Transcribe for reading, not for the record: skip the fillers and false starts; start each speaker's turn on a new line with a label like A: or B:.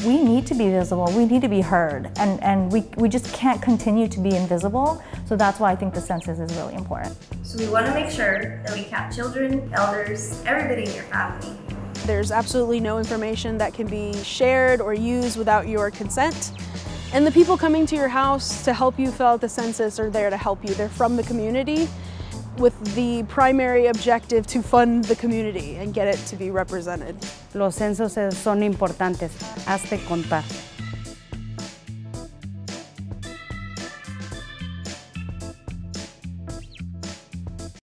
A: we need to be visible, we need to be heard, and we just can't continue to be invisible. So that's why I think the census is really important.
B: So we want to make sure that we count children, elders, everybody in your family.
C: There's absolutely no information that can be shared or used without your consent. And the people coming to your house to help you fill out the census are there to help you. They're from the community with the primary objective to fund the community and get it to be represented.
D: Los censos son importantes. Hazte contar.